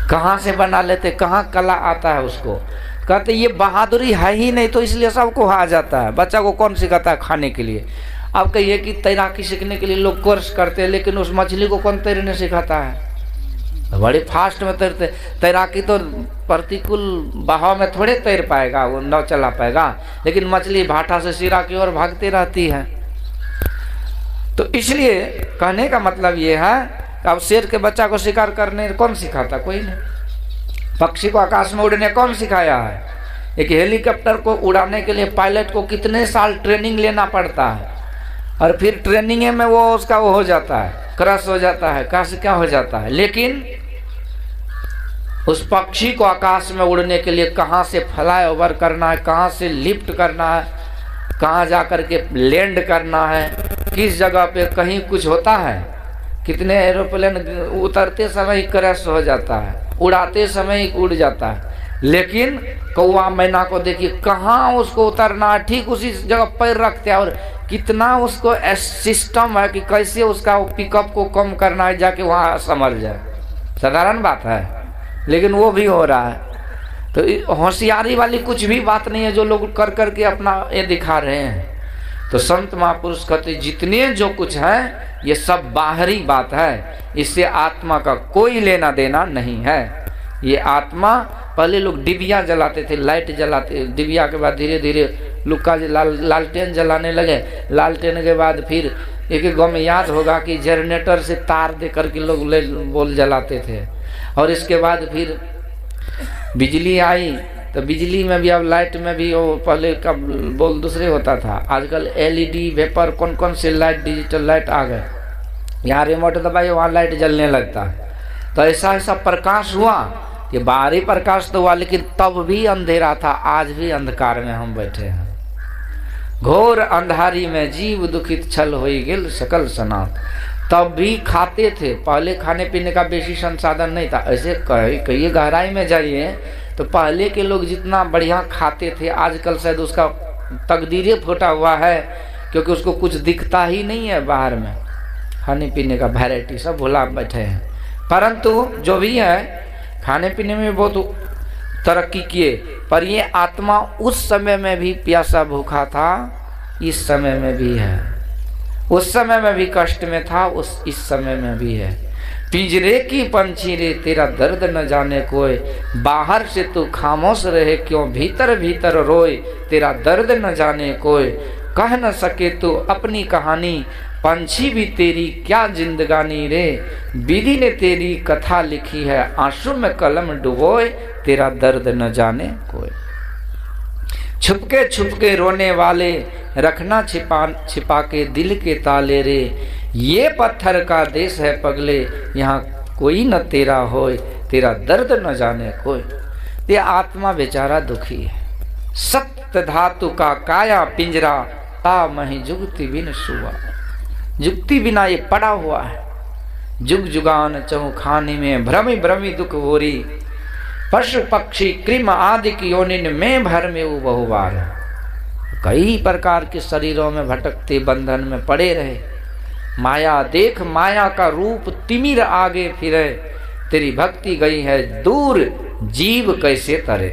कहाँ से बना लेते, कहाँ कला आता है उसको। कहते ये बहादुरी है ही नहीं, तो इसलिए सबको आ जाता है। बच्चा को कौन सिखाता है खाने के लिए? अब कहिए कि तैराकी सीखने के लिए लोग कोर्स करते हैं, लेकिन उस मछली को कौन तैरने सिखाता है? बड़े फास्ट में तैरते। तैराकी तो प्रतिकूल बहाव में थोड़े तैर पाएगा, वो नाव चला पाएगा, लेकिन मछली भाटा से सिरा की ओर भागती रहती है। तो इसलिए कहने का मतलब ये है, अब शेर के बच्चा को शिकार करने कौन सिखाता? कोई नहीं। पक्षी को आकाश में उड़ने कौन सिखाया है? एक हेलीकॉप्टर को उड़ाने के लिए पायलट को कितने साल ट्रेनिंग लेना पड़ता है, और फिर ट्रेनिंग में वो उसका वो हो जाता है, क्रश हो जाता है, कहाँ से क्या हो जाता है। लेकिन उस पक्षी को आकाश में उड़ने के लिए कहाँ से फ्लाई ओवर करना है, कहाँ से लिफ्ट करना है, कहाँ जा कर के लैंड करना है, किस जगह पे कहीं कुछ होता है। कितने एरोप्लेन उतरते समय क्रैश हो जाता है, उड़ाते समय ही उड़ जाता है। लेकिन कौवा मैना को देखिए, कहाँ उसको उतरना है, ठीक उसी जगह पैर रखते हैं, और कितना उसको सिस्टम है कि कैसे उसका पिकअप को कम करना है, जाके वहाँ संभल जाए। साधारण बात है, लेकिन वो भी हो रहा है। तो होशियारी वाली कुछ भी बात नहीं है जो लोग कर करके अपना ये दिखा रहे हैं। तो संत महापुरुष कहते जितने जो कुछ है ये सब बाहरी बात है, इससे आत्मा का कोई लेना देना नहीं है। ये आत्मा, पहले लोग डिबिया जलाते थे, लाइट जलाते, डिबिया के बाद धीरे धीरे लुक्का लालटेन जलाने लगे। लालटेन के बाद फिर एक गाँव में याद होगा कि जनरेटर से तार दे करके लोग बोल जलाते थे। और इसके बाद फिर बिजली आई, तो बिजली में भी, अब लाइट में भी वो पहले का बोल दूसरे होता था। आजकल एलईडी वेपर कौन कौन से लाइट, डिजिटल लाइट आ गए। यहाँ रिमोट दबाइए वहाँ लाइट जलने लगता है। तो ऐसा ऐसा प्रकाश हुआ कि बाहरी प्रकाश तो हुआ, लेकिन तब भी अंधेरा था। आज भी अंधकार में हम बैठे हैं। घोर अंधारी में जीव दुखित छल होई गेल सकल सनात। तब भी खाते थे, पहले खाने पीने का बेसी संसाधन नहीं था। ऐसे कहिए गहराई में जाइए तो पहले के लोग जितना बढ़िया खाते थे, आजकल शायद उसका तकदीरे फूटा हुआ है, क्योंकि उसको कुछ दिखता ही नहीं है बाहर में। खाने पीने का वैरायटी सब भुला बैठे हैं। परंतु जो भी है, खाने पीने में बहुत तरक्की किए, पर ये आत्मा उस समय में भी प्यासा भूखा था, इस समय में भी है। उस समय में भी कष्ट में था, इस समय में भी है। पिंजरे की पंछी रे तेरा दर्द न जाने कोई, बाहर से तू खामोश रहे क्यों भीतर भीतर रोए, तेरा दर्द न जाने कोई। कह न सके तू अपनी कहानी, पंछी भी तेरी क्या जिंदगानी रे, विधि ने तेरी कथा लिखी है, आंसू में कलम डुबोए, तेरा दर्द न जाने कोई। छुपके रोने वाले रखना छिपा के दिल के ताले रे, ये पत्थर का देश है पगले, यहाँ कोई न तेरा होए, तेरा दर्द न जाने कोई। ये आत्मा बेचारा दुखी है। सत्य धातु का काया पिंजरा, ता मही जुगति बिन सुआ। जुगति बिना ये पड़ा हुआ है। जुग जुगान चौखानी में भ्रमी भ्रमी दुख होरी, पशु पक्षी कृम आदि की योनिन में भर में वो बहुबार। कई प्रकार के शरीरों में भटकते बंधन में पड़े रहे। माया देख माया का रूप तिमिर आगे फिरे, तेरी भक्ति गई है दूर जीव कैसे तरे।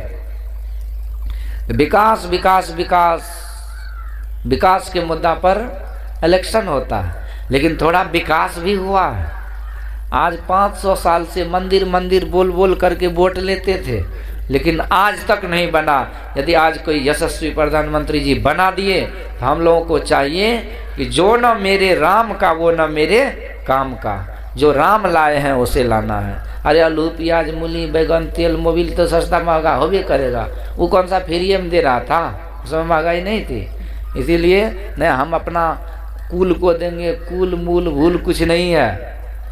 विकास विकास विकास विकास के मुद्दा पर इलेक्शन होता है, लेकिन थोड़ा विकास भी हुआ है। आज 500 साल से मंदिर मंदिर बोल बोल करके वोट लेते थे, लेकिन आज तक नहीं बना। यदि आज कोई यशस्वी प्रधानमंत्री जी बना दिए तो हम लोगों को चाहिए कि जो न मेरे राम का वो न मेरे काम का, जो राम लाए हैं उसे लाना है। अरे आलू प्याज मूली बैगन तेल मोबिल तो सस्ता महंगा हो भी करेगा, वो कौन सा फ्री में दे रहा था, उसमें महंगाई नहीं थी। इसीलिए नहीं, हम अपना कुल को देंगे, कुल मूल भूल कुछ नहीं है।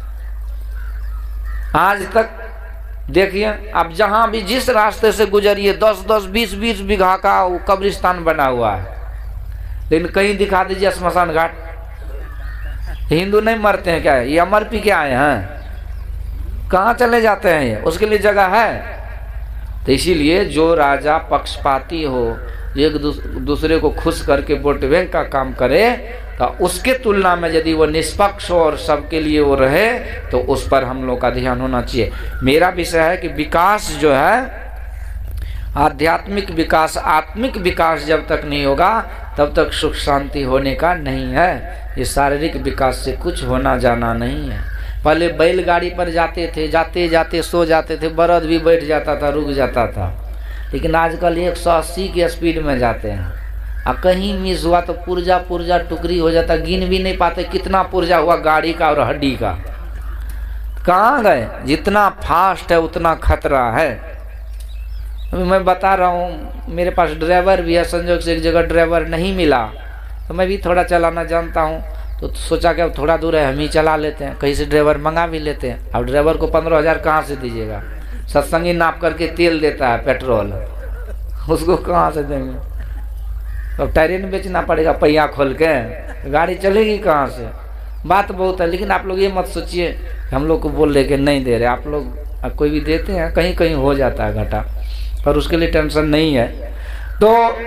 आज तक देखिए, अब जहां भी जिस रास्ते से गुजरिए 10-10 20-20 बीघा का वो कब्रिस्तान बना हुआ है, लेकिन कहीं दिखा दीजिए स्मशान घाट। हिंदू नहीं मरते हैं क्या? ये अमर पी के आए हैं, कहाँ चले जाते हैं? ये उसके लिए जगह है। तो इसीलिए जो राजा पक्षपाती हो, एक दूसरे को खुश करके वोट बैंक का काम करे, तो उसके तुलना में यदि वो निष्पक्ष हो और सबके लिए वो रहे तो उस पर हम लोग का ध्यान होना चाहिए। मेरा विषय है कि विकास जो है, आध्यात्मिक विकास, आत्मिक विकास जब तक नहीं होगा तब तक सुख शांति होने का नहीं है। ये शारीरिक विकास से कुछ होना जाना नहीं है। पहले बैलगाड़ी पर जाते थे, जाते जाते सो जाते थे, बरद भी बैठ जाता था, रुक जाता था। लेकिन आजकल 180 की स्पीड में जाते हैं, और कहीं मिस हुआ तो पुर्जा पुर्जा टुकड़ी हो जाता, गिन भी नहीं पाते कितना पुर्जा हुआ गाड़ी का और हड्डी का। कहाँ गए? जितना फास्ट है उतना खतरा है। मैं बता रहा हूँ, मेरे पास ड्राइवर भी है, संजोग से एक जगह ड्राइवर नहीं मिला तो मैं भी थोड़ा चलाना जानता हूँ, तो सोचा कि अब थोड़ा दूर है हम ही चला लेते हैं, कहीं से ड्राइवर मंगा भी लेते हैं। अब ड्राइवर को 15,000 कहाँ से दीजिएगा? सत्संगी नाप करके तेल देता है, पेट्रोल, उसको कहाँ से देंगे? तो टायरेन बेचना पड़ेगा पहिया खोल के, गाड़ी चलेगी कहाँ से? बात बहुत है। लेकिन आप लोग ये मत सोचिए हम लोग को बोल रहे कि नहीं दे रहे, आप लोग कोई भी देते हैं, कहीं कहीं हो जाता है घाटा, पर उसके लिए टेंशन नहीं है। तो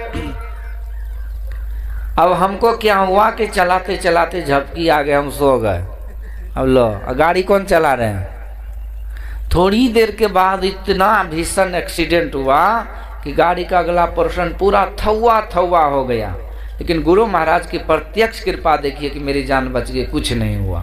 अब हमको क्या हुआ कि चलाते चलाते झपकी आ गए, हम सो गए। अब लो, गाड़ी कौन चला रहे हैं? थोड़ी देर के बाद इतना भीषण एक्सीडेंट हुआ कि गाड़ी का अगला पोर्शन पूरा थवा थवा हो गया। लेकिन गुरु महाराज की प्रत्यक्ष कृपा देखिए कि मेरी जान बच गई, कुछ नहीं हुआ।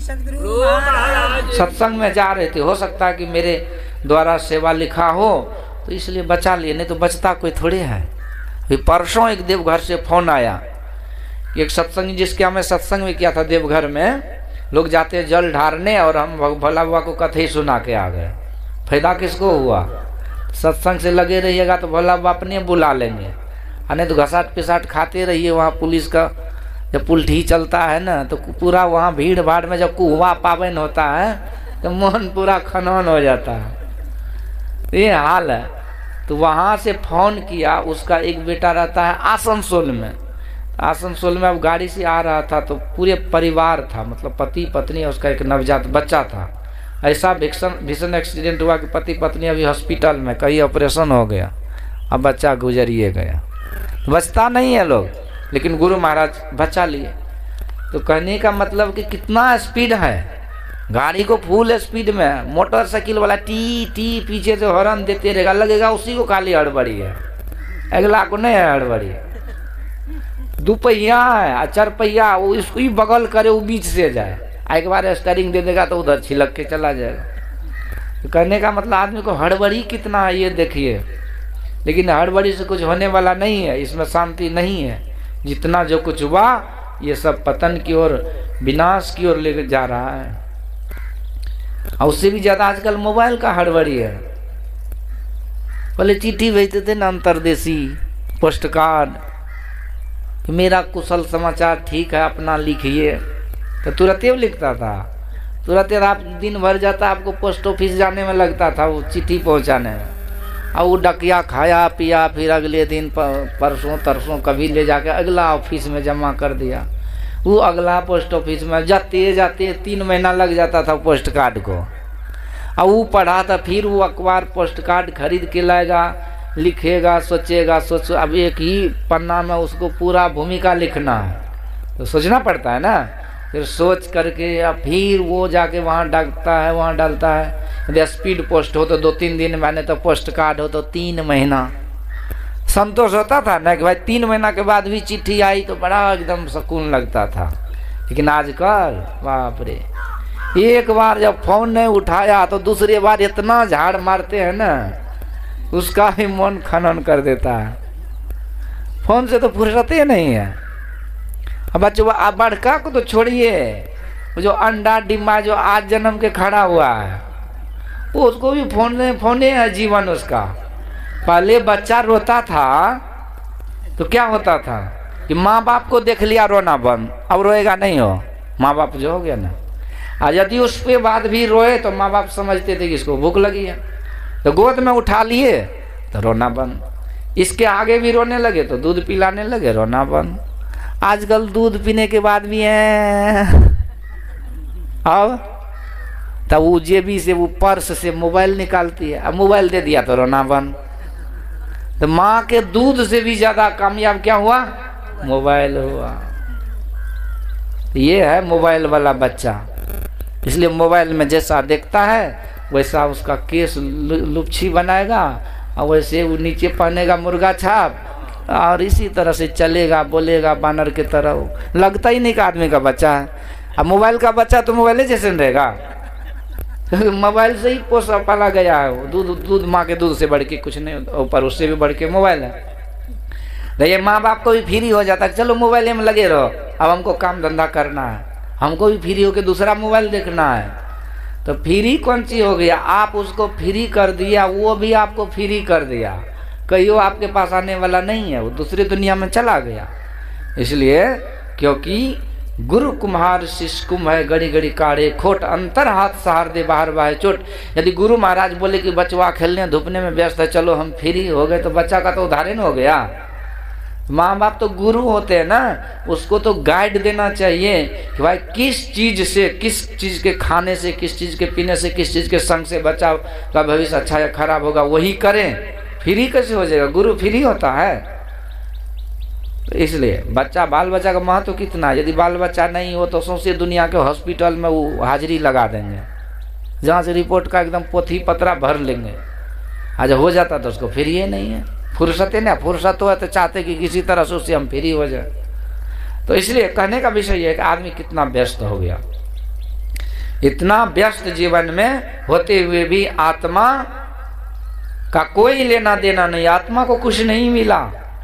सत्संग में जा रहे थे, हो सकता है कि मेरे द्वारा सेवा लिखा हो तो इसलिए बचा लिए, नहीं तो बचता कोई थोड़े है। अभी परसों एक देवघर से फोन आया कि एक सत्संग जिसके हमें सत्संग में किया था देवघर में, लोग जाते हैं जल ढारने और हम भोला बाबा को कथे ही सुना के आ गए। फायदा किसको हुआ? सत्संग से लगे रहिएगा तो भोला बाबा अपने बुला लेंगे, नहीं तो घसाट पिसाट खाते रहिए। वहाँ पुलिस का जब पुलठी चलता है ना तो पूरा वहाँ भीड़ भाड़ में जब कुहुआ पावन होता है तो मन पूरा खनन हो जाता है, ये हाल है। तो वहाँ से फोन किया, उसका एक बेटा रहता है आसनसोल में। आसनसोल में अब गाड़ी से आ रहा था तो पूरे परिवार था, मतलब पति पत्नी और उसका एक नवजात बच्चा था। ऐसा भीषण एक्सीडेंट हुआ कि पति पत्नी अभी हॉस्पिटल में, कहीं ऑपरेशन हो गया, अब बच्चा गुजरिए गया। बचता नहीं है लोग, लेकिन गुरु महाराज बचा लिए। तो कहने का मतलब कि कितना स्पीड है, गाड़ी को फुल स्पीड में, मोटरसाइकिल वाला टी टी पीछे से हॉर्न देते रहेगा, लगेगा उसी को खाली हड़बड़ी है, अगला को नहीं है हड़बड़ी। दुपहिया है, चार पहिया, वो इसको ही बगल करे, वो बीच से जाए, एक बार स्टीयरिंग दे देगा तो उधर छिलक के चला जाएगा। तो कहने का मतलब आदमी को हड़बड़ी कितना है ये देखिए। लेकिन हड़बड़ी से कुछ होने वाला नहीं है, इसमें शांति नहीं है। जितना जो कुछ हुआ ये सब पतन की ओर, विनाश की ओर ले जा रहा है। और उससे भी ज्यादा आजकल मोबाइल का हड़बड़ी है। पहले चिट्ठी भेजते थे ना, अंतरदेशी पोस्ट कार्ड, मेरा कुशल समाचार ठीक है अपना लिखिए, तो तुरंत ही लिखता था। तुरंत आप दिन भर जाता, आपको पोस्ट ऑफिस जाने में लगता था वो चिट्ठी पहुंचाने में, और वो डकिया खाया पिया, फिर अगले दिन परसों तरसों कभी ले जाके अगला ऑफिस में जमा कर दिया। वो अगला पोस्ट ऑफिस में जाते जाते 3 महीना लग जाता था पोस्ट कार्ड को। और वो पढ़ा था, फिर वो अखबार पोस्ट कार्ड खरीद के लाएगा, लिखेगा, सोचेगा, सोचो अब एक ही पन्ना में उसको पूरा भूमिका लिखना है, तो सोचना पड़ता है ना। फिर सोच करके या फिर वो जाके वहाँ डालता है, वहाँ डालता है। यदि स्पीड पोस्ट हो तो 2-3 दिन में, तो पोस्ट कार्ड हो तो 3 महीना। संतोष होता था ना कि भाई 3 महीना के बाद भी चिट्ठी आई तो बड़ा एकदम सुकून लगता था। लेकिन आजकल बाप रे, एक बार जब फोन नहीं उठाया तो दूसरी बार इतना झाड़ मारते हैं ना, उसका भी मन खनन कर देता है। फोन से तो फुर्सत ही नहीं है। अब बच्चों आप बड़का को तो छोड़िए, जो अंडा डिम्बा जो आज जन्म के खड़ा हुआ है वो उसको भी फोने है जीवन उसका। पहले बच्चा रोता था तो क्या होता था कि माँ बाप को देख लिया रोना बंद, अब रोएगा नहीं हो, माँ बाप जो हो गया ना। और यदि उस पे बाद भी रोए तो माँ बाप समझते थे कि इसको भूख लगी है, तो गोद में उठा लिए तो रोना बंद। इसके आगे भी रोने लगे तो दूध पिलाने लगे, रोना बंद। आजकल दूध पीने के बाद भी है, अब तब वो जेबी से, वो पर्स से मोबाइल निकालती है, अब मोबाइल दे दिया तो रोना बंद। तो माँ के दूध से भी ज्यादा कामयाब क्या हुआ? मोबाइल हुआ। ये है मोबाइल वाला बच्चा। इसलिए मोबाइल में जैसा देखता है वैसा उसका केस लुच्छी बनाएगा और वैसे वो नीचे पहनेगा मुर्गा छाप और इसी तरह से चलेगा, बोलेगा बानर की तरह। लगता ही नहीं कि आदमी का बच्चा है। अब मोबाइल का बच्चा तो मोबाइल जैसे रहेगा, मोबाइल से ही पोसा पाला गया है। दूध माँ के दूध से बढ़ के कुछ नहीं, ऊपर उससे भी बढ़ के मोबाइल है। तो ये माँ बाप को भी फ्री हो जाता है, चलो मोबाइल में लगे रहो, अब हमको काम धंधा करना है, हमको भी फ्री होके दूसरा मोबाइल देखना है। तो फ्री कौन सी हो गया? आप उसको फ्री कर दिया, वो भी आपको फ्री कर दिया, कहियो आपके पास आने वाला नहीं है, वो दूसरी दुनिया में चला गया। इसलिए क्योंकि गुरु कुम्हार शिष्य कुम्भ है, गड़ी गड़ी काढ़े खोट, अंतर हाथ सहार दे बाहर बाहे चोट। यदि गुरु महाराज बोले कि बचवा खेलने धूपने में व्यस्त है, चलो हम फ्री हो गए, तो बच्चा का तो उदाहरण हो गया। माँ बाप तो गुरु होते हैं ना, उसको तो गाइड देना चाहिए कि भाई किस चीज से, किस चीज के खाने से, किस चीज के पीने से, किस चीज के संग से बच्चा का भविष्य अच्छा या खराब होगा, वही करें। फ्री कैसे हो जाएगा? गुरु फ्री होता है? तो इसलिए बच्चा, बाल बच्चा का महत्व कितना है। यदि बाल बच्चा नहीं हो तो सौंसे दुनिया के हॉस्पिटल में वो हाजिरी लगा देंगे, जहाँ से रिपोर्ट का एकदम पोथी पत्रा भर लेंगे। आज हो जाता तो उसको फ्री नहीं है, फुर्सत है ना, फुर्सत हो तो चाहते कि किसी तरह से उससे हम फ्री हो जाए। तो इसलिए कहने का विषय यह है कि आदमी कितना व्यस्त हो गया। इतना व्यस्त जीवन में होते हुए भी आत्मा का कोई लेना देना नहीं, आत्मा को कुछ नहीं मिला।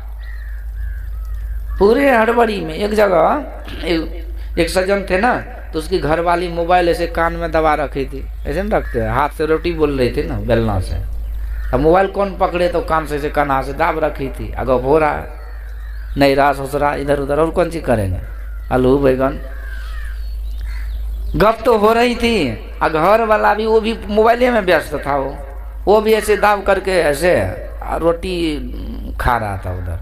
पूरे हड़बड़ी में एक जगह एक सज्जन थे ना, तो उसकी घरवाली मोबाइल ऐसे कान में दबा रखी थी, ऐसे नहीं रखते, हाथ से रोटी बोल रही थी ना बेलना से। अब मोबाइल कौन पकड़े, तो कान से कान से दाब रखी थी। अगर हो रहा है नहीं रहा, ससुरा इधर उधर, और कौन सी करेंगे, आलू बैगन गप तो हो रही थी। घर वाला भी, वो भी मोबाइल में व्यस्त था, वो भी ऐसे दाब करके ऐसे रोटी खा रहा था, उधर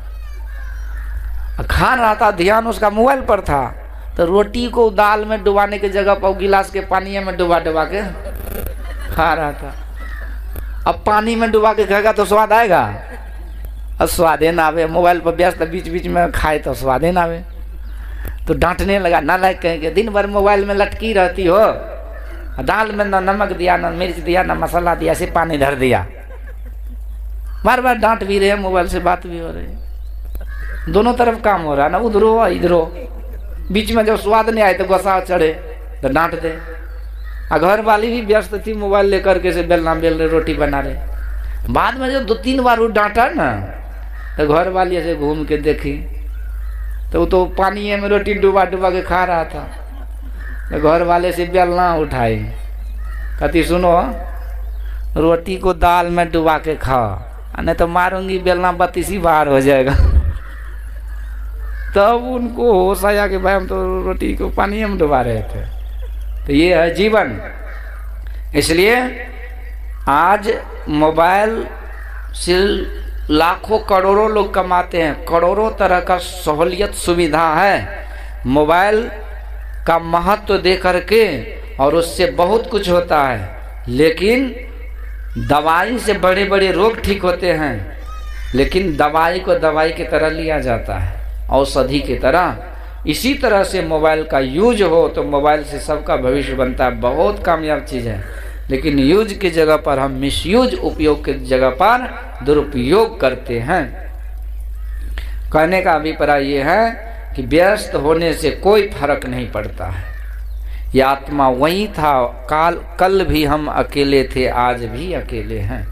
खा रहा था, ध्यान उसका मोबाइल पर था। तो रोटी को दाल में डुबाने की जगह पर गिलास के पानी में डुबा डुबा के खा रहा था। अब पानी में डुबा के खाएगा तो स्वाद आएगा? अब स्वादे ना आवे। मोबाइल पर व्यस्त बीच बीच में खाए तो स्वादे ना आवे। तो डांटने लगा, ना लायक कहेंगे, दिन भर मोबाइल में लटकी रहती हो, दाल में ना नमक दिया, ना मिर्च दिया, ना मसाला दिया, सिर्फ पानी धर दिया। बार बार डांट भी रहे हैं, मोबाइल से बात भी हो रही है, दोनों तरफ काम हो रहा है ना, उधरो इधरो। बीच में जब स्वाद नहीं आए तो गुस्सा चढ़े तो डांट दे। घर वाली भी व्यस्त थी, मोबाइल लेकर के से बेलना बेल रहे, रोटी बना रहे। बाद में जब 2-3 बार वो डांटा ना, तो घर वाली ऐसे घूम के देखी तो वो तो पानी में रोटी डुबा डुबा के खा रहा था। तो घर वाले से बेलना उठाई, कहती सुनो, रोटी को दाल में डुबा के खाओ, नहीं तो मारूंगी, बेलना 32 बार हो जाएगा। तब उनको होश आया कि भाई हम तो रोटी को पानी में डुबा रहे थे। तो ये है जीवन। इसलिए आज मोबाइल से लाखों करोड़ों लोग कमाते हैं, करोड़ों तरह का सहूलियत सुविधा है मोबाइल का महत्व दे करके, और उससे बहुत कुछ होता है। लेकिन दवाई से बड़े बड़े रोग ठीक होते हैं, लेकिन दवाई को दवाई की तरह लिया जाता है, औषधि की तरह। इसी तरह से मोबाइल का यूज हो तो मोबाइल से सबका भविष्य बनता है, बहुत कामयाब चीज़ है। लेकिन यूज की जगह पर हम मिसयूज, उपयोग की जगह पर दुरुपयोग करते हैं। कहने का अभिप्राय ये है कि व्यस्त होने से कोई फर्क नहीं पड़ता है। यह आत्मा वही था, कल भी हम अकेले थे, आज भी अकेले हैं।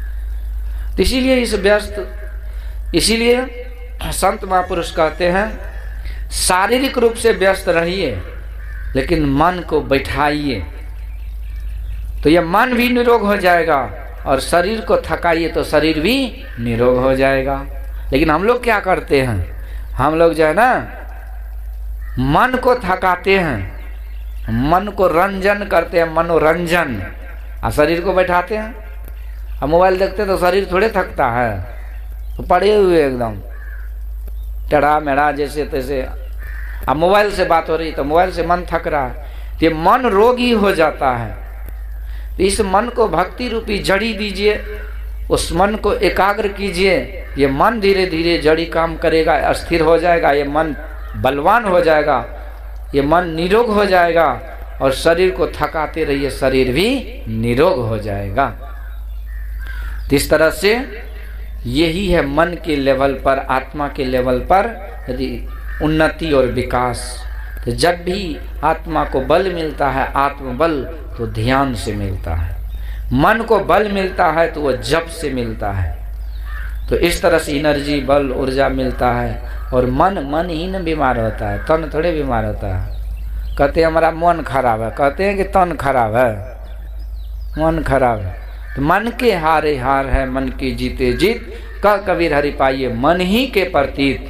इसीलिए संत महापुरुष कहते हैं, शारीरिक रूप से व्यस्त रहिए लेकिन मन को बैठाइए, तो यह मन भी निरोग हो जाएगा, और शरीर को थकाइए तो शरीर भी निरोग हो जाएगा। लेकिन हम लोग क्या करते हैं, हम लोग जो है ना मन को थकाते हैं, मन को रंजन करते हैं, मनोरंजन, और शरीर को बैठाते हैं। अब मोबाइल देखते तो शरीर थोड़े थकता है, तो पड़े हुए एकदम टेढ़ा मेढ़ा जैसे तैसे। अब मोबाइल से बात हो रही तो मोबाइल से मन थक रहा है, तो ये मन रोगी हो जाता है। तो इस मन को भक्ति रूपी जड़ी दीजिए, उस मन को एकाग्र कीजिए, ये मन धीरे धीरे जड़ी काम करेगा, अस्थिर हो जाएगा, ये मन बलवान हो जाएगा, ये मन निरोग हो जाएगा और शरीर को थकाते रहिए, शरीर भी निरोग हो जाएगा। तो इस तरह से यही है मन के लेवल पर, आत्मा के लेवल पर यदि उन्नति और विकास। तो जब भी आत्मा को बल मिलता है, आत्मबल, तो ध्यान से मिलता है। मन को बल मिलता है तो वह जप से मिलता है। तो इस तरह से एनर्जी, बल, ऊर्जा मिलता है। और मन ही न बीमार होता है, तन थोड़े बीमार होता है। कहते हैं हमारा मन खराब है, कहते हैं कि तन खराब है, मन खराब है। तो मन के हारे हार है, मन की जीते जीत, कह कबीर हरि पाइए मन ही के प्रतीत।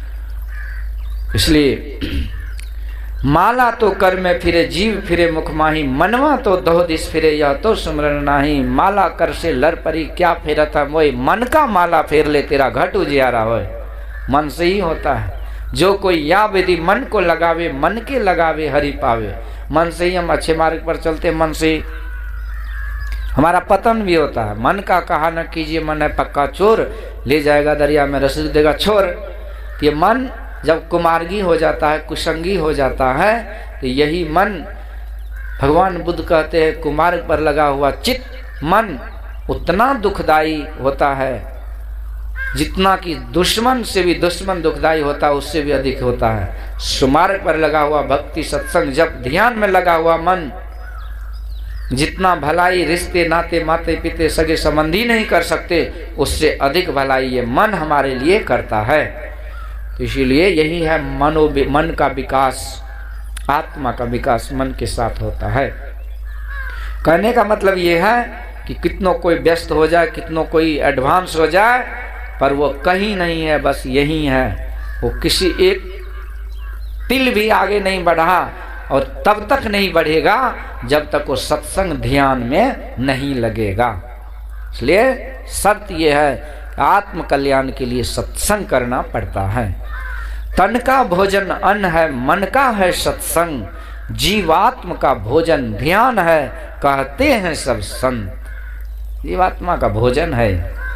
इसलिए माला तो कर में फिरे, जीव फिरे मुख माही, मनवा तो दो दिस फिरे, यह तो सुमरन नाही। माला कर से लर परी, क्या फेरत है मोय, मन का माला फेर ले तेरा घट उजियारा होय। मन से ही होता है। जो कोई या विधि मन को लगावे, मन के लगावे हरि पावे। मन से ही हम अच्छे मार्ग पर चलते, मन से हमारा पतन भी होता है। मन का कहा न कीजिए, मन है पक्का चोर, ले जाएगा दरिया में रस देगा छोर। तो ये मन जब कुमार्गी हो जाता है, कुसंगी हो जाता है, तो यही मन, भगवान बुद्ध कहते हैं कुमार्ग पर लगा हुआ चित्त मन उतना दुखदाई होता है जितना कि दुश्मन से भी दुश्मन दुखदाई होता है, उससे भी अधिक होता है। सुमार्ग पर लगा हुआ भक्ति, सत्संग, जब ध्यान में लगा हुआ मन जितना भलाई रिश्ते, नाते, माते पिते, सगे संबंधी नहीं कर सकते, उससे अधिक भलाई ये मन हमारे लिए करता है। तो इसीलिए यही है मन का विकास, आत्मा का विकास मन के साथ होता है। कहने का मतलब ये है कि कितनों कोई व्यस्त हो जाए, कितनों कोई एडवांस हो जाए, पर वो कहीं नहीं है, बस यही है। वो किसी एक तिल भी आगे नहीं बढ़ा, और तब तक नहीं बढ़ेगा जब तक वो सत्संग ध्यान में नहीं लगेगा। इसलिए शर्त ये है आत्म कल्याण के लिए सत्संग करना पड़ता है। तन का भोजन अन्न है, मन का है सत्संग, जीवात्म का भोजन ध्यान है, कहते हैं सब संत। जीवात्मा का भोजन है।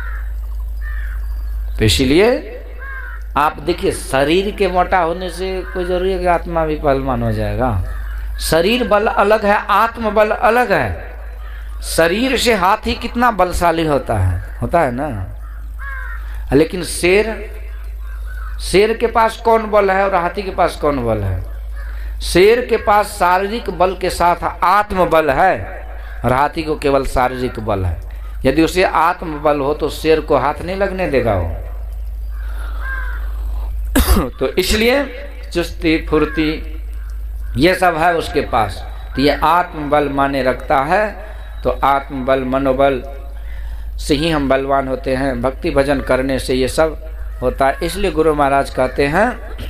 तो इसलिए आप देखिए, शरीर के मोटा होने से कोई जरूरी है कि आत्मा भी पहलवान हो जाएगा। शरीर बल अलग है, आत्म बल अलग है। शरीर से हाथी कितना बलशाली होता है ना। लेकिन शेर के पास कौन बल है और हाथी के पास कौन बल है? शेर के पास शारीरिक बल के साथ आत्म बल है, और हाथी को केवल शारीरिक बल है। यदि उसे आत्म बल हो तो शेर को हाथ नहीं लगने देगा वो। तो इसलिए चुस्ती फुर्ती ये सब है उसके पास, तो ये आत्मबल माने रखता है। तो आत्मबल, मनोबल से ही हम बलवान होते हैं। भक्ति भजन करने से ये सब होता है। इसलिए गुरु महाराज कहते हैं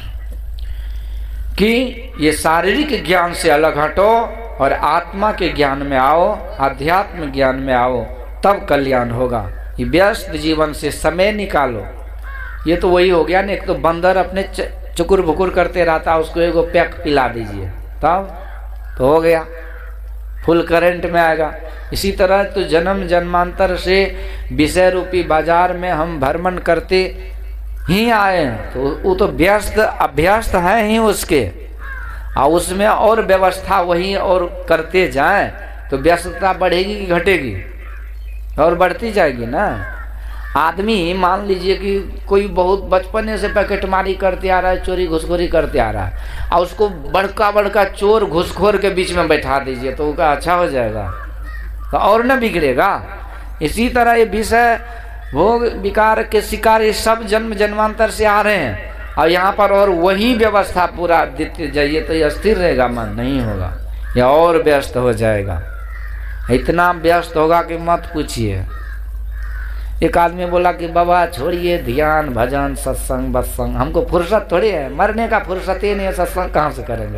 कि ये शारीरिक ज्ञान से अलग हटो और आत्मा के ज्ञान में आओ, आध्यात्म ज्ञान में आओ, तब कल्याण होगा। ये व्यस्त जीवन से समय निकालो। ये तो वही हो गया ना, एक तो बंदर अपने चुकुर भुकुर करते रहता है, उसको एगो पैक पिला दीजिए तब तो हो गया, फुल करंट में आएगा। इसी तरह तो जन्म जन्मांतर से विषय रूपी बाजार में हम भ्रमण करते ही आए हैं, तो वो तो व्यस्त अभ्यस्त है ही उसके, और उसमें और व्यवस्था वही और करते जाएं तो व्यस्तता बढ़ेगी कि घटेगी? और बढ़ती जाएगी ना। आदमी मान लीजिए कि कोई बहुत बचपने से पैकेटमारी करते आ रहा है, चोरी घुसखोरी करते आ रहा है, और उसको बड़का बड़का चोर घुसखोर के बीच में बैठा दीजिए तो उसका अच्छा हो जाएगा, तो और न बिगड़ेगा। इसी तरह ये विषय भोग विकार के शिकार ये सब जन्म जन्मांतर से आ रहे हैं, और यहाँ पर और वही व्यवस्था पूरा देते जाइए तो ये स्थिर रहेगा? मन नहीं होगा, या और व्यस्त हो जाएगा। इतना व्यस्त होगा कि मत पूछिए। एक आदमी बोला कि बाबा छोड़िए ध्यान भजन सत्संग बत्संग, हमको फुर्सत थोड़ी है, मरने का फुर्सत ही नहीं है, सत्संग कहाँ से करेंगे?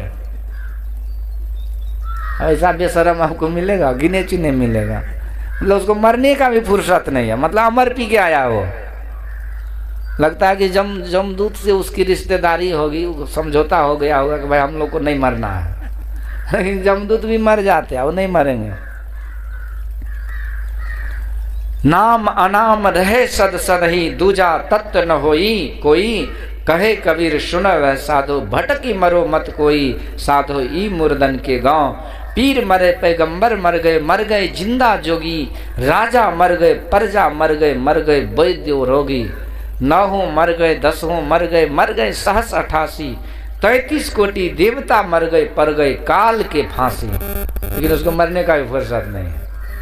ऐसा बेशरम आपको मिलेगा? गिने चुने मिलेगा। मतलब उसको मरने का भी फुर्सत नहीं है, मतलब अमर पी के आया हो। लगता है कि जमदूत से उसकी रिश्तेदारी होगी, समझौता हो गया होगा कि भाई हम लोग को नहीं मरना है। लेकिन जमदूत भी मर जाते हैं, वो नहीं मरेंगे। नाम अनाम रहे सद सदही, दूजा तत्व न होई कोई, कहे कबीर सुन वह साधो, भटकी मरो मत कोई साधो ई मुर्दन के गांव। पीर मरे पैगंबर मर गए जिंदा जोगी, राजा मर गए प्रजा मर गए वैद्य रोगी। 9 मर गए 10 मर गए सहस 88, 33 कोटि देवता मर गए पर गए काल के फांसी। लेकिन उसको मरने का भी फुर्सत नहीं है।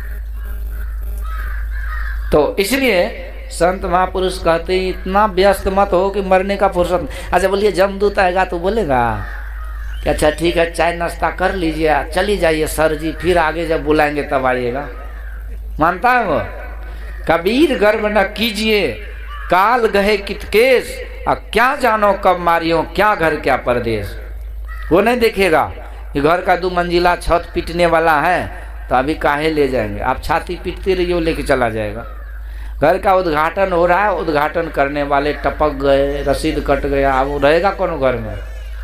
तो इसलिए संत महापुरुष कहते हैं इतना व्यस्त मत हो कि मरने का फुर्सत नहीं। अच्छा बोलिए जमदूत आएगा तो बोलेगा कि अच्छा ठीक है चाय नाश्ता कर लीजिए, चली जाइए सर जी, फिर आगे जब बुलाएंगे तब आइएगा। मानता है वो? कबीर गर्व न कीजिए काल गहे कितकेश, क्या जानो कब मारियो क्या घर क्या परदेश। वो नहीं देखेगा कि घर का 2 मंजिला छत पीटने वाला है तो अभी काहे ले जाएंगे, आप छाती पीटते रहिए वो लेके चला जाएगा। घर का उद्घाटन हो रहा है, उद्घाटन करने वाले टपक गए, रसीद कट गया, अब वो रहेगा कौन घर में?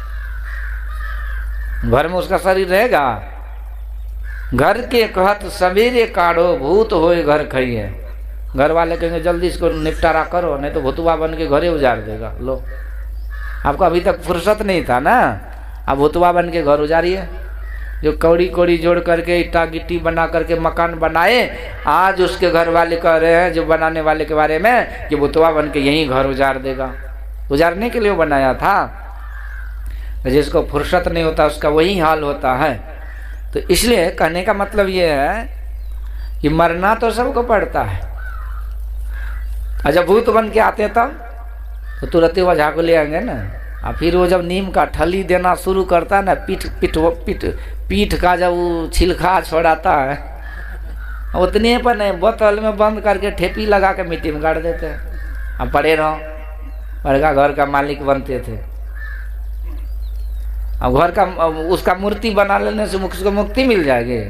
घर में उसका शरीर रहेगा? घर के कहत सवेरे काढ़ो, भूत होए घर खाइए। घर वाले कहेंगे जल्दी इसको निपटारा करो नहीं तो भूतवा बन के घरे उजाड़ देगा। लो आपको अभी तक फुर्सत नहीं था ना, अब भूतवा बन के घर उजाड़िए। जो कौड़ी कौड़ी जोड़ करके ईटा गिट्टी बना करके मकान बनाए, आज उसके घर वाले कह रहे हैं जो बनाने वाले के बारे में कि भूतवा बन के यही घर उजाड़ देगा। उजाड़ने के लिए बनाया था। जिसको फुर्सत नहीं होता उसका वही हाल होता है। तो इसलिए कहने का मतलब ये है कि मरना तो सबको पड़ता है। अच्छा भूत बन के आते तब तो तुरंत वजह को ले आएंगे ना। और फिर वो जब नीम का ठली देना शुरू करता है ना, पीठ का जब वो छिलका छोड़ाता है, उतने पर नहीं बोतल में बंद करके ठेपी लगा के मिट्टी में गाड़ देते हैं। अब पड़े रहो, बड़का घर का मालिक बनते थे। अब घर का उसका मूर्ति बना लेने से उसको मुक्ति मिल जाएगी।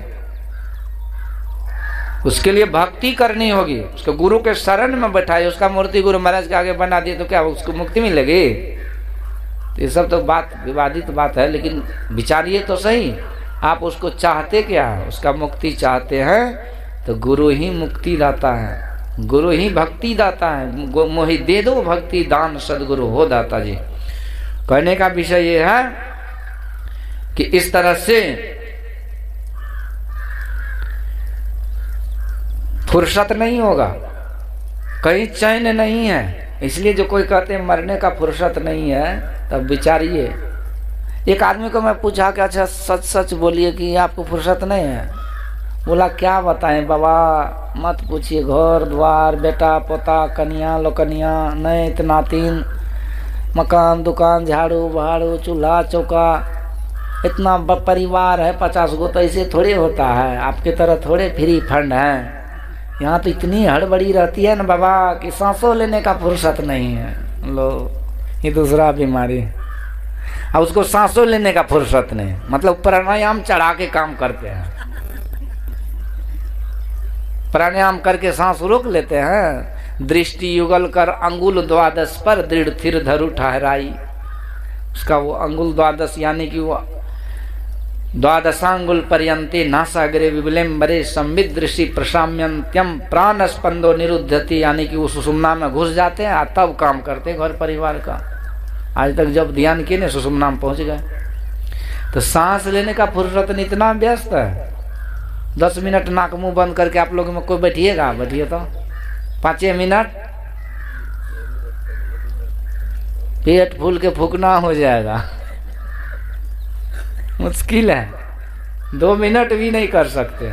उसके लिए भक्ति करनी होगी, उसको गुरु के शरण में बैठाए, उसका मूर्ति गुरु महाराज के आगे बना दिए तो क्या उसको मुक्ति मिलेगी? तो ये सब तो बात विवादित बात है, लेकिन विचारिए तो सही, आप उसको चाहते क्या है? उसका मुक्ति चाहते हैं तो गुरु ही मुक्ति दाता है, गुरु ही भक्ति दाता है। मोहि दे दो भक्ति दान सदगुरु हो दाता जी। कहने का विषय ये है कि इस तरह से फुर्सत नहीं होगा, कहीं चैन नहीं है। इसलिए जो कोई कहते हैं मरने का फुर्सत नहीं है, तब विचारिए। एक आदमी को मैं पूछा कि अच्छा सच सच बोलिए कि आपको फुर्सत नहीं है? बोला क्या बताएं बाबा, मत पूछिए, घर द्वार बेटा पोता कन्या लोकनिया नहीं इतना तीन, मकान दुकान झाड़ू बहाड़ू चूल्हा चौका, इतना परिवार है 50 गो। तो ऐसे थोड़े होता है, आपके तरह थोड़े फ्री फंड है। यहाँ तो इतनी हड़बड़ी रहती है ना बाबा कि सांसों लेने का फुर्सत नहीं है। लो ये दूसरा बीमारी। अब उसको सांसों लेने का फुर्सत नहीं, मतलब प्राणायाम चढ़ा के काम करते हैं, प्राणायाम करके सांस रोक लेते हैं। दृष्टि युगल कर अंगुल द्वादश पर दृढ़ थिर धरु ठहराई। उसका वो अंगुल द्वादश यानी कि वो द्वादशांगुल पर्यंते नासाग्रे विबलेम्बरे संविद दृष्टि प्रसाम्यंत्यम प्राण स्पंदो निरुद्धति, यानी कि वो सुषुम्ना में घुस जाते हैं और तब काम करते हैं घर परिवार का। आज तक जब ध्यान किए ना सुषुम्ना में पहुंच गए। तो सांस लेने का फुर्सत नहीं, इतना व्यस्त है। 10 मिनट नाक मुंह बंद करके आप लोग में कोई बैठिएगा? बैठिए तो 5 मिनट पेट फूल के फूकना हो जाएगा, मुश्किल है। 2 मिनट भी नहीं कर सकते।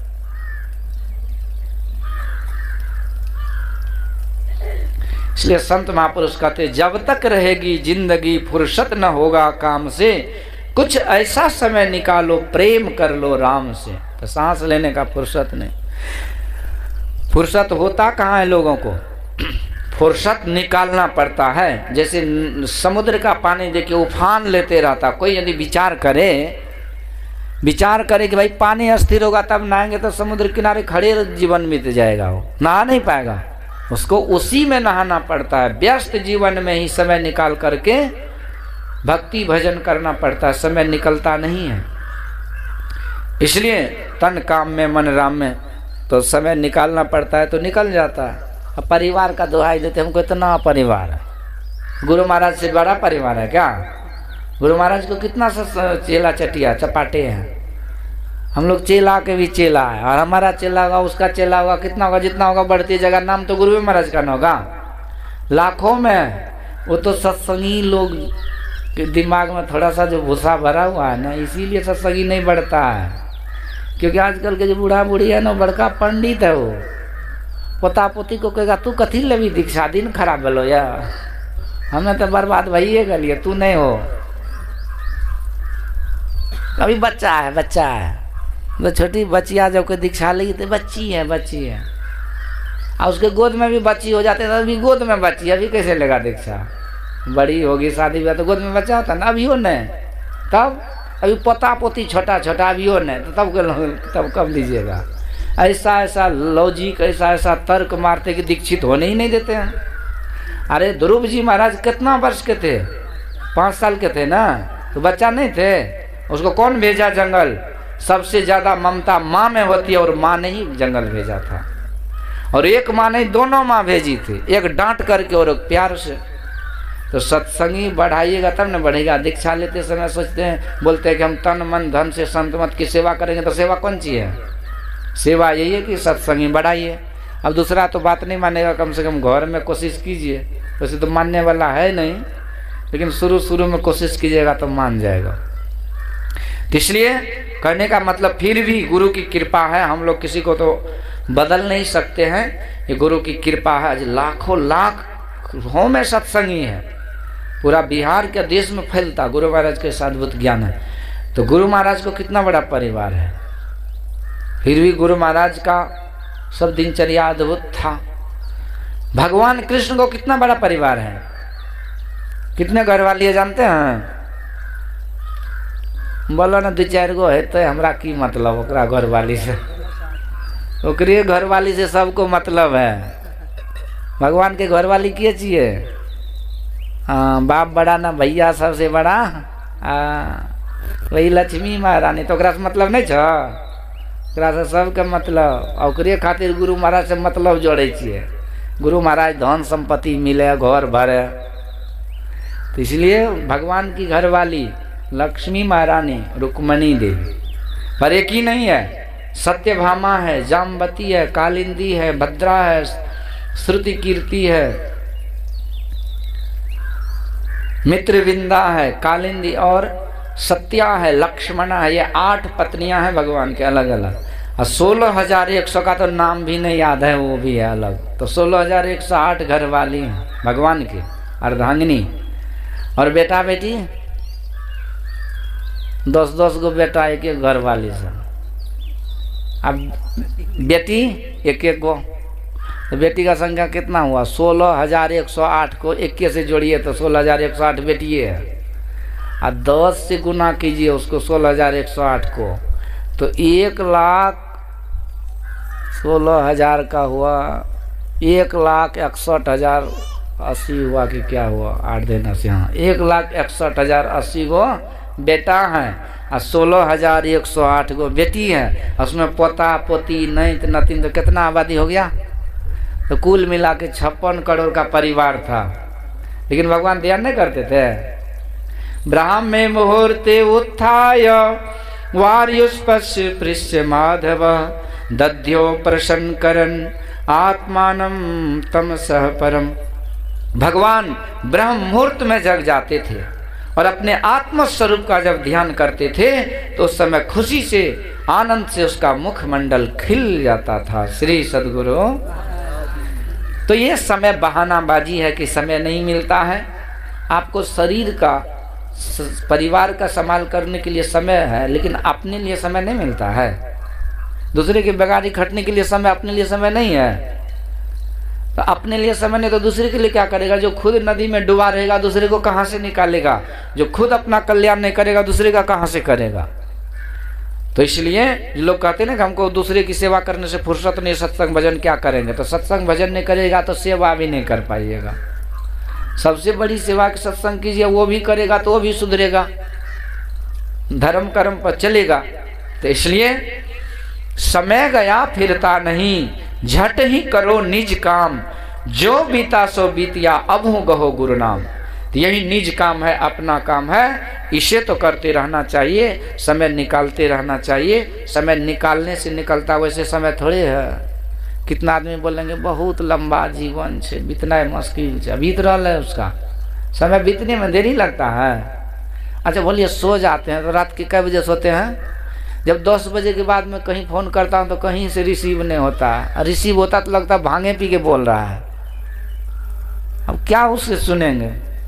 इसलिए संत महापुरुष कहते जब तक रहेगी जिंदगी फुर्सत न होगा काम से, कुछ ऐसा समय निकालो प्रेम कर लो राम से। तो सांस लेने का फुर्सत नहीं। फुर्सत होता कहाँ है लोगों को? फुर्सत निकालना पड़ता है। जैसे समुद्र का पानी देखिए उफान लेते रहता। कोई यदि विचार करे कि भाई पानी अस्थिर होगा तब नहाएंगे, तो समुद्र किनारे खड़े जीवन बीत जाएगा, वो नहा नहीं पाएगा। उसको उसी में नहाना पड़ता है। व्यस्त जीवन में ही समय निकाल करके भक्ति भजन करना पड़ता है, समय निकलता नहीं है। इसलिए तन काम में मन राम में, तो समय निकालना पड़ता है तो निकल जाता है। अब परिवार का दुहाई देते, हमको इतना परिवार है, गुरु महाराज से बड़ा परिवार है क्या? गुरु महाराज को कितना सा चेला चटिया चपाटे हैं। हम लोग चेला के भी चेला है, और हमारा चेला होगा, उसका चेला होगा, कितना होगा, जितना होगा बढ़ती जगह। नाम तो गुरु महाराज का न होगा, लाखों में। वो तो सत्संगी लोग के दिमाग में थोड़ा सा जो भूसा भरा हुआ है ना, इसीलिए सत्संगी नहीं बढ़ता है। क्योंकि आजकल के जो बूढ़ा बूढ़ी है ना, बड़का पंडित है। वो पोता पोती को कहेगा तू कथी लेवी दीक्षा, दिन खराब बोलो यार, हमें तो बर्बाद भइए गलिए, तू नहीं हो। अभी बच्चा है तो छोटी बच्चिया जब कोई दीक्षा लेगी तो बच्ची है और उसके गोद में भी बच्ची हो जाते तो अभी गोद में बच्ची, अभी कैसे लेगा दीक्षा? बड़ी होगी शादी ब्याह तो गोद में बच्चा होता ना, अभी हो नहीं, तब अभी पोता पोती छोटा अभी हो नहीं, तो तब कब लीजिएगा? ऐसा लॉजिक, ऐसा तर्क मारते कि दीक्षित होने ही नहीं देते हैं। अरे ध्रुव जी महाराज कितना वर्ष के थे? 5 साल के थे ना, तो बच्चा नहीं थे। उसको कौन भेजा जंगल? सबसे ज्यादा ममता माँ में होती है, और माँ ने ही जंगल भेजा था। और एक माँ नहीं, दोनों माँ भेजी थी, एक डांट करके और एक प्यार से। तो सत्संगी बढ़ाइएगा तब न बढ़ेगा। दीक्षा लेते समय सोचते हैं, बोलते हैं कि हम तन मन धन से संत मत की सेवा करेंगे, तो सेवा कौन सी है? सेवा यही है कि सत्संगी बढ़ाइए। अब दूसरा तो बात नहीं मानेगा, कम से कम घर में कोशिश कीजिए। वैसे तो मानने वाला है नहीं, लेकिन शुरू में कोशिश कीजिएगा तो मान जाएगा। इसलिए कहने का मतलब फिर भी गुरु की कृपा है, हम लोग किसी को तो बदल नहीं सकते हैं, ये गुरु की कृपा है। आज लाखों लाखों में सत्संगी है, पूरा बिहार के देश में फैलता गुरु महाराज के अद्भुत ज्ञान है। तो गुरु महाराज को कितना बड़ा परिवार है, फिर भी गुरु महाराज का सब दिनचर्या अद्भुत था। भगवान कृष्ण को कितना बड़ा परिवार है, कितने घर वाली है जानते हैं? बोलो ना 2-4 गो है तो हमरा की मतलब ओकरा घर वाली से, ओकरे घर वाली से सबको मतलब है। भगवान के घर वाली किए छिए? बाप बड़ा ना भैया सबसे बड़ा, वही लक्ष्मी महारानी। तो ओकरा से मतलब नहीं छ, ओकरा से सबके मतलब। ओकरे खातिर गुरु महाराज से मतलब जोड़े छिए। गुरु महाराज धन संपत्ति मिले, घर भरे। तो इसलिए भगवान की घरवाली लक्ष्मी महारानी रुक्मणी देवी, पर एक ही नहीं है, सत्यभामा है, जामवती है, कालिंदी है, भद्रा है, श्रुति कीर्ति है, मित्रविंदा है, कालिंदी और सत्या है, लक्ष्मणा है। ये 8 पत्नियां हैं भगवान के अलग अलग। और 16,100 का तो नाम भी नहीं याद है, वो भी है अलग। तो 16,108 घर वाली हैं भगवान की, अर्धांगिनी। और बेटा बेटी 10-10 गो बेटा एक घर वाली से। अब बेटी एक गो, तो बेटी का संख्या कितना हुआ? 16,108 को 1 से जोड़िए तो 16,108 बेटिए है। और 10 से गुना कीजिए उसको 16,108 को, तो 1,16,000 का हुआ, 1,61,080 हुआ कि क्या हुआ? 8 देना से, हाँ 1,61,080 गो बेटा हैं और 16,108 गो बेटी हैं। उसमें पोता पोती नैत नतिन, तो कितना आबादी हो गया? तो कुल मिला के 56 करोड़ का परिवार था। लेकिन भगवान ध्यान नहीं करते थे। ब्राह्मे मुहूर्ते उत्थाय वार्युष्पस्य पृष्य माधव दध्यो प्रसन्न करन आत्मानं तमसः परम। भगवान ब्रह्म मुहूर्त में जग जाते थे और अपने आत्म स्वरूप का जब ध्यान करते थे तो उस समय खुशी से आनंद से उसका मुखमंडल खिल जाता था। श्री सद्गुरु। तो ये समय बहानाबाजी है कि समय नहीं मिलता है। आपको शरीर का परिवार का संभाल करने के लिए समय है, लेकिन अपने लिए समय नहीं मिलता है। दूसरे की बेगारी खटने के लिए समय, अपने लिए समय नहीं है। तो अपने लिए समय नहीं तो दूसरे के लिए क्या करेगा? जो खुद नदी में डूबा रहेगा दूसरे को कहाँ से निकालेगा? जो खुद अपना कल्याण नहीं करेगा दूसरे का कहाँ से करेगा? तो इसलिए लोग कहते हैं ना कि हमको दूसरे की सेवा करने से फुर्सत नहीं, सत्संग भजन क्या करेंगे? तो सत्संग भजन नहीं करेगा तो सेवा भी नहीं कर पाइएगा। सबसे बड़ी सेवा के सत्संग कीजिए, वो भी करेगा तो वो भी सुधरेगा, धर्म कर्म पर चलेगा। तो इसलिए समय गया फिरता नहीं, झट ही करो निज काम, जो बीता सो बीतिया अबहु गहो गुरु नाम। तो यही निज काम है, अपना काम है, इसे तो करते रहना चाहिए, समय निकालते रहना चाहिए। समय निकालने से निकलता, वैसे समय थोड़े है। कितना आदमी बोलेंगे बहुत लंबा जीवन है, बीतना है मुश्किल है, बीत रहा है, उसका समय बीतने में देरी लगता है। अच्छा बोलिए सो जाते हैं तो रात के कै बजे सोते हैं? जब 10 बजे के बाद में कहीं फ़ोन करता हूँ तो कहीं से रिसीव नहीं होता, रिसीव होता तो लगता भांगे पी के बोल रहा है। अब क्या उससे सुनेंगे?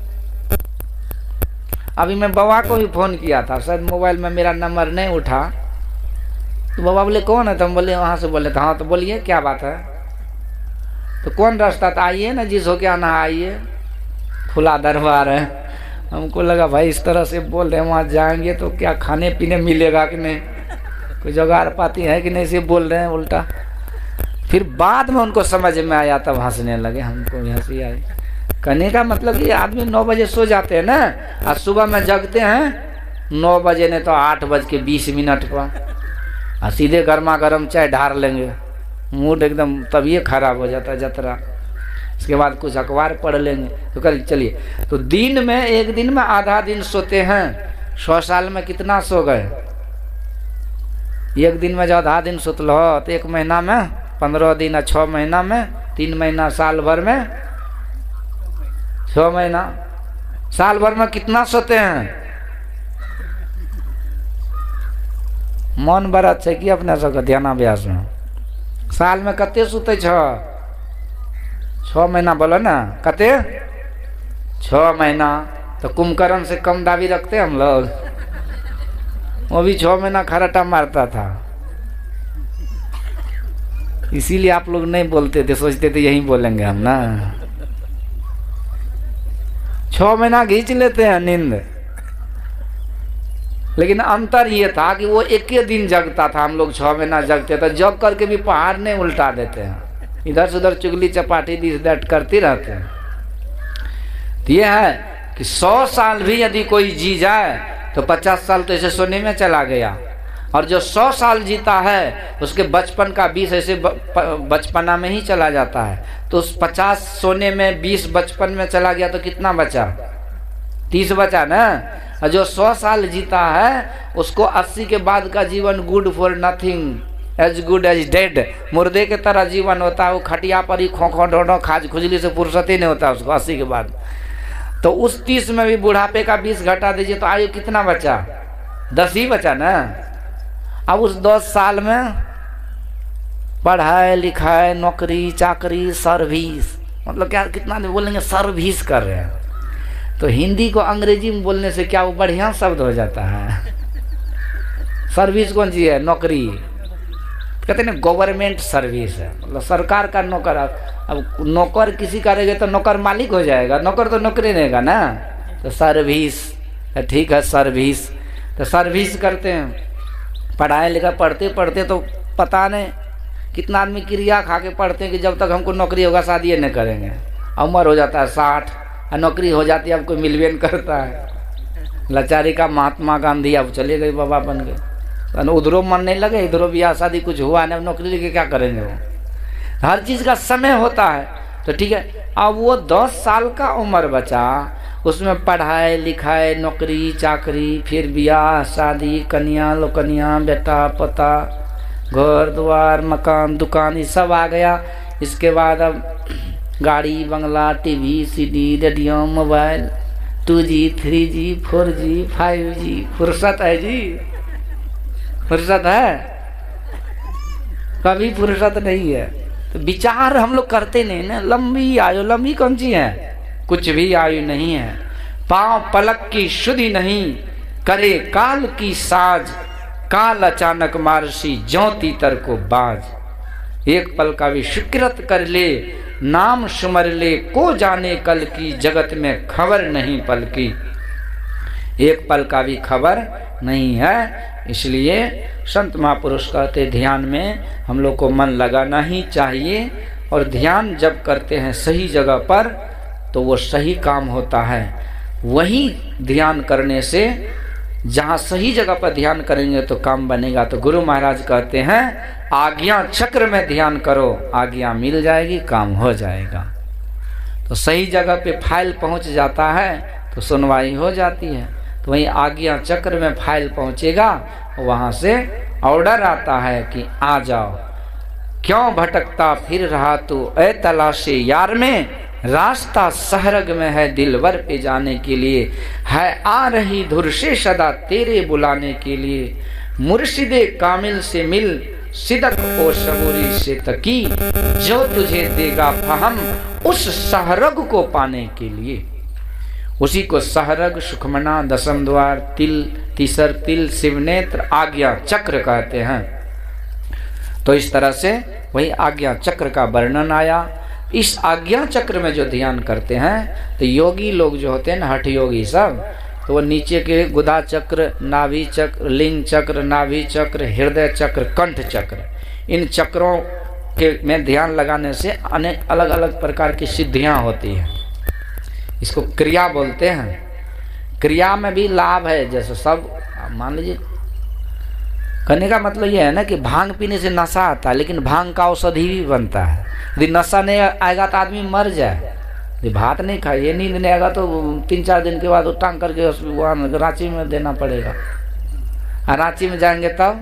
अभी मैं बाबा को भी फ़ोन किया था, शायद मोबाइल में मेरा नंबर नहीं उठा, तो बाबा बोले कौन है? तो हम बोले वहाँ से बोले, हाँ तो बोलिए क्या बात है? तो कौन रास्ता था? आइए ना, जिस हो क्या ना आइए, खुला दरबार है। हमको लगा भाई इस तरह से बोल रहे हैं, वहाँ जाएंगे तो क्या खाने पीने मिलेगा कि नहीं, कोई जुगाड़ पाती है कि नहीं, से बोल रहे हैं उल्टा। फिर बाद में उनको समझ में आया, तब हंसने लगे, हमको भी हंसी आई। कहने का मतलब कि आदमी 9 बजे सो जाते हैं ना, और सुबह में जगते हैं 9 बजे नहीं तो 8:20 पर, और सीधे गर्मा गर्म चाय ढार लेंगे, मूड एकदम तभी खराब हो जाता है जतरा। इसके बाद कुछ अखबार पढ़ लेंगे तो कल चलिए। तो दिन में, एक दिन में आधा दिन सोते हैं, 100 साल में कितना सो गए? एक दिन में जो आधा दिन सुत लो तो 1 महीना में 15 दिन, 6 महीना में 3 महीना, साल भर में 6 महीना, साल भर में कितना सोते हैं? मन बड़ा है कि अपने सबके ध्यानाभ्यास में साल में कते सुते? 6 महीना बोलो ना, कते? 6 महीना। तो कुंभकर्ण से कम दावी रखते हम लोग, वो भी 6 महीना खराटा मारता था। इसीलिए आप लोग नहीं बोलते थे, सोचते थे यही बोलेंगे हम ना। 6 महीना खींच लेते हैं नींद, लेकिन अंतर ये था कि वो एक ही दिन जगता था, हम लोग 6 महीना जगते थे। जग करके भी पहाड़ नहीं उल्टा देते हैं, इधर से उधर चुगली चपाटी दिस दैट करती रहते हैं। तो ये है कि 100 साल भी यदि कोई जी जाए तो 50 साल तो ऐसे सोने में चला गया, और जो 100 साल जीता है उसके बचपन का 20 ऐसे बचपना में ही चला जाता है। तो उस 50 सोने में 20 बचपन में चला गया तो कितना बचा? 30 बचा ना। और जो 100 साल जीता है उसको 80 के बाद का जीवन good for nothing, as good as dead, मुर्दे के तरह जीवन होता है। वो खटिया पर ही खोखो ढोढो खाज खुजली से फुर्सत ही नहीं होता उसको 80 के बाद। तो उस 30 में भी बुढ़ापे का 20 घटा दीजिए तो आयु कितना बचा? 10 ही बचा ना। अब उस 10 साल में पढ़ाई लिखाई, नौकरी चाकरी, सर्विस, मतलब क्या, कितना बोलेंगे सर्विस कर रहे हैं। तो हिंदी को अंग्रेजी में बोलने से क्या वो बढ़िया शब्द हो जाता है? सर्विस कौन सी है? नौकरी। कहते हैं ना गवर्नमेंट सर्विस है, मतलब सरकार का नौकर। अब नौकर किसी का रहेगा तो नौकर मालिक हो जाएगा, नौकर तो नौकरी रहेगा ना। तो सर्विस, ठीक है सर्विस, तो सर्विस करते हैं। पढ़ाई लिखा पढ़ते पढ़ते तो पता नहीं कितना आदमी क्रिया खा के पढ़ते हैं कि जब तक हमको नौकरी होगा शादी नहीं करेंगे। उम्र हो जाता है 60 और नौकरी हो जाती है, अब कोई मिलवे नहीं करता है। लाचारी का महात्मा गांधी, अब चले गए बाबा बन गए, उधरों मन नहीं लगे, इधरों ब्याह शादी कुछ हुआ नहीं, नौकरी लेके क्या करेंगे वो। हर चीज़ का समय होता है। तो ठीक है, अब वो 10 साल का उम्र बचा, उसमें पढ़ाई लिखाई, नौकरी चाकरी, फिर ब्याह शादी, कन्या लोकनिया, बेटा पता, घर द्वार मकान दुकान, ये सब आ गया। इसके बाद अब गाड़ी बंगला, TV CD radio mobile, 2G 3G 4G 5G, फुर्सत है जी? फुर्सत है? कभी फुर्सत नहीं है। तो विचार हम लोग करते नहीं ना। लंबी आयु, लंबी कौन सी है? कुछ भी आयु नहीं है। पांव पलक की शुद्धि नहीं, करे काल की साज, काल अचानक मारसी ज्योति तर को बाज। एक पल का भी स्वीकृत कर ले, नाम सुमर ले, को जाने कल की, जगत में खबर नहीं पल की। एक पल का भी खबर नहीं है। इसलिए संत महापुरुष कहते ध्यान में हम लोग को मन लगाना ही चाहिए, और ध्यान जब करते हैं सही जगह पर तो वो सही काम होता है। वही ध्यान करने से, जहाँ सही जगह पर ध्यान करेंगे तो काम बनेगा। तो गुरु महाराज कहते हैं आज्ञा चक्र में ध्यान करो, आज्ञा मिल जाएगी, काम हो जाएगा। तो सही जगह पे फाइल पहुंच जाता है तो सुनवाई हो जाती है। तो वहीं आज्ञा चक्र में फाइल पहुंचेगा, वहां से ऑर्डर आता है कि आ जाओ, क्यों भटकता फिर रहा तू ए तलाशे यार में, रास्ता सहरग में है दिलवर पे जाने के लिए, है आ रही धुर से सदा तेरे बुलाने के लिए, मुर्शिदे कामिल से मिल सिदक और सबूरी से तकी, जो तुझे देगा फहम उस सहरग को पाने के लिए। उसी को सहरग, सुखमना, दसम द्वार, तिल, तीसर तिल, शिवनेत्र, आज्ञा चक्र कहते हैं। तो इस तरह से वही आज्ञा चक्र का वर्णन आया। इस आज्ञा चक्र में जो ध्यान करते हैं तो योगी लोग जो होते हैं ना, हठ योगी सब, तो वो नीचे के गुदा चक्र, नाभि चक्र, लिंग चक्र, नाभि चक्र, हृदय चक्र, कंठ चक्र, इन चक्रों के में ध्यान लगाने से अनेक अलग अलग प्रकार की सिद्धियां होती हैं। इसको क्रिया बोलते हैं। क्रिया में भी लाभ है। जैसे सब मान लीजिए, कहने का मतलब ये है ना कि भांग पीने से नशा आता है, लेकिन भांग का औषधि भी बनता है। यदि नशा नहीं आएगा तो आदमी मर जाए। यदि भात नहीं खाइए, नींद नहीं आएगा तो 3-4 दिन के बाद वो टांग करके वहाँ रांची में देना पड़ेगा। और रांची में जाएंगे तब,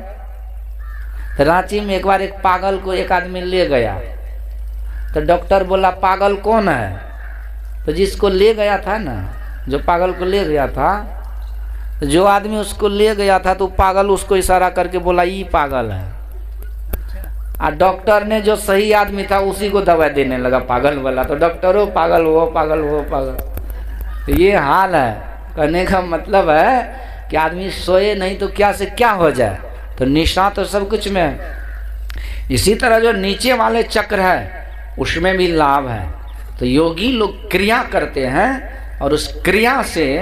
तो रांची में एक बार एक पागल को एक आदमी ले गया, तो डॉक्टर बोला पागल कौन है? तो जिसको ले गया था ना, जो पागल को ले गया था, तो जो आदमी उसको ले गया था तो पागल उसको इशारा करके बोला ये पागल है। और डॉक्टर ने जो सही आदमी था उसी को दवा देने लगा पागल वाला। तो डॉक्टर हो पागल, वो पागल, वो पागल। तो ये हाल है। कहने का मतलब है कि आदमी सोए नहीं तो क्या से क्या हो जाए। तो निशा तो सब कुछ में है। इसी तरह जो नीचे वाले चक्र है उसमें भी लाभ है। तो योगी लोग क्रिया करते हैं और उस क्रिया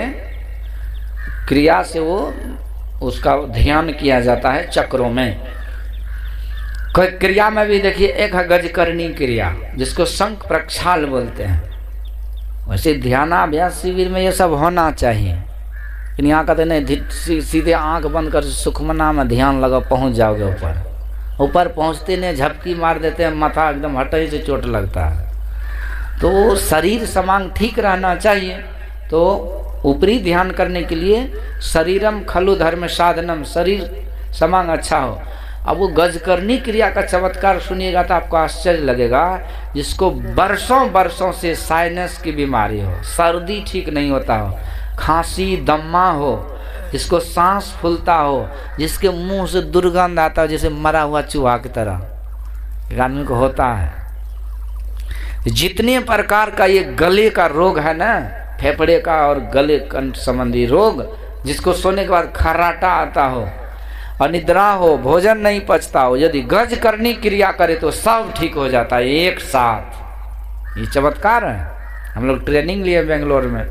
से वो उसका ध्यान किया जाता है चक्रों में। कोई क्रिया में भी देखिए, एक है गजकरणी क्रिया जिसको शंख प्रक्षाल बोलते हैं। वैसे ध्यानाभ्यास शिविर में ये सब होना चाहिए, लेकिन यहाँ कहते नहीं, सीधे आंख बंद कर सुखमना में ध्यान लगा, पहुंच जाओगे ऊपर। ऊपर पहुंचते नहीं झपकी मार देते हैं, माथा एकदम हटे से चोट लगता है। तो शरीर समांग ठीक रहना चाहिए। तो ऊपरी ध्यान करने के लिए शरीरम खलु धर्म साधनम, शरीर समांग अच्छा हो। अब वो गजकरणी क्रिया का चमत्कार सुनिएगा तो आपको आश्चर्य लगेगा। जिसको वर्षों से साइनस की बीमारी हो, सर्दी ठीक नहीं होता हो, खांसी दम्मा हो, जिसको सांस फूलता हो, जिसके मुंह से दुर्गंध आता हो जैसे मरा हुआ चूहा की तरह, एक आदमी को होता है। जितने प्रकार का ये गले का रोग है ना, फेफड़े का और गले कंठ संबंधी रोग, जिसको सोने के बाद खर्राटा आता हो, अनिद्रा हो, भोजन नहीं पचता हो, यदि गज करनी क्रिया करे तो सब ठीक हो जाता है एक साथ। ये चमत्कार है। हम लोग ट्रेनिंग लिए बेंगलोर में।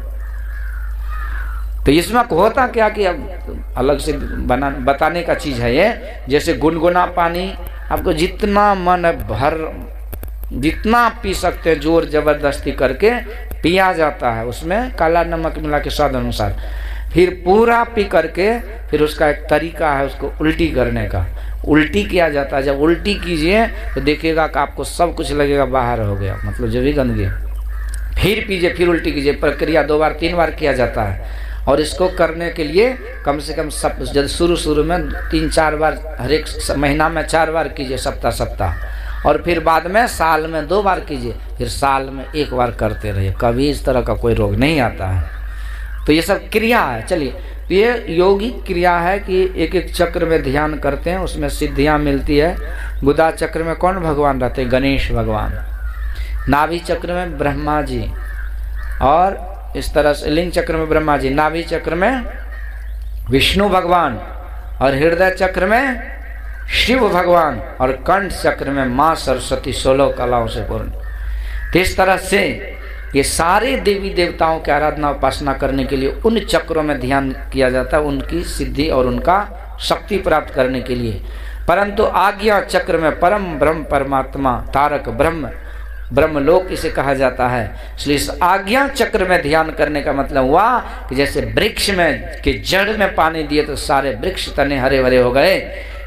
तो इसमें होता क्या कि अब अलग से बताने का चीज है ये। जैसे गुनगुना पानी आपको जितना मन भर, जितना पी सकते हैं जोर जबरदस्ती करके पिया जाता है। उसमें काला नमक मिला के स्वाद अनुसार, फिर पूरा पी करके फिर उसका एक तरीका है उसको उल्टी करने का। उल्टी किया जाता है। जब उल्टी कीजिए तो देखिएगा कि आपको सब कुछ लगेगा बाहर हो गया, मतलब जो भी गंदगी। फिर पीजिए, फिर उल्टी कीजिए। प्रक्रिया 2 बार 3 बार किया जाता है। और इसको करने के लिए कम से कम सब जब शुरू में 3-4 बार, हर एक महीना में 4 बार कीजिए, सप्ताह। और फिर बाद में साल में 2 बार कीजिए, फिर साल में 1 बार करते रहिए। कभी इस तरह का कोई रोग नहीं आता है। तो ये सब क्रिया है। चलिए, तो ये योगिक क्रिया है कि एक एक चक्र में ध्यान करते हैं, उसमें सिद्धियां मिलती है। गुदा चक्र में कौन भगवान रहते हैं? गणेश भगवान। नाभि चक्र में ब्रह्मा जी, और इस तरह से लिंग चक्र में ब्रह्मा जी, नाभि चक्र में विष्णु भगवान, और हृदय चक्र में शिव भगवान, और कंठ चक्र में माँ सरस्वती 16 कलाओं से पूर्ण। इस तरह से ये सारे देवी देवताओं की आराधना उपासना करने के लिए उन चक्रों में ध्यान किया जाता है, उनकी सिद्धि और उनका शक्ति प्राप्त करने के लिए। परंतु आज्ञा चक्र में परम ब्रह्म परमात्मा तारक ब्रह्मलोक इसे कहा जाता है। इसलिए इस आज्ञा चक्र में ध्यान करने का मतलब हुआ कि जैसे वृक्ष में के जड़ में पानी दिए तो सारे वृक्ष तने हरे भरे हो गए,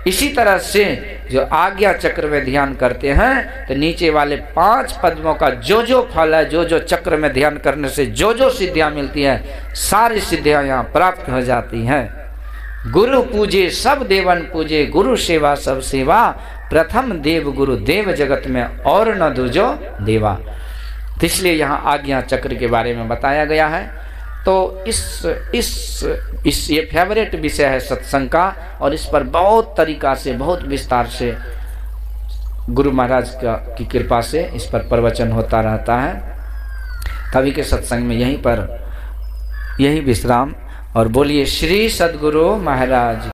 इसी तरह से जो आज्ञा चक्र में ध्यान करते हैं तो नीचे वाले 5 पद्मों का जो जो फल है, जो जो चक्र में ध्यान करने से जो जो सिद्धियां मिलती हैं, सारी सिद्धियां यहाँ प्राप्त हो जाती हैं। गुरु पूजे सब देवन पूजे, गुरु सेवा सब सेवा, प्रथम देव गुरु देव जगत में और न दूजो देवा। तो इसलिए यहाँ आज्ञा चक्र के बारे में बताया गया है। तो इस ये फेवरेट विषय है सत्संग का, और इस पर बहुत तरीका से, बहुत विस्तार से गुरु महाराज की कृपा से इस पर प्रवचन होता रहता है। कभी के सत्संग में यहीं विश्राम, और बोलिए श्री सद्गुरु महाराज।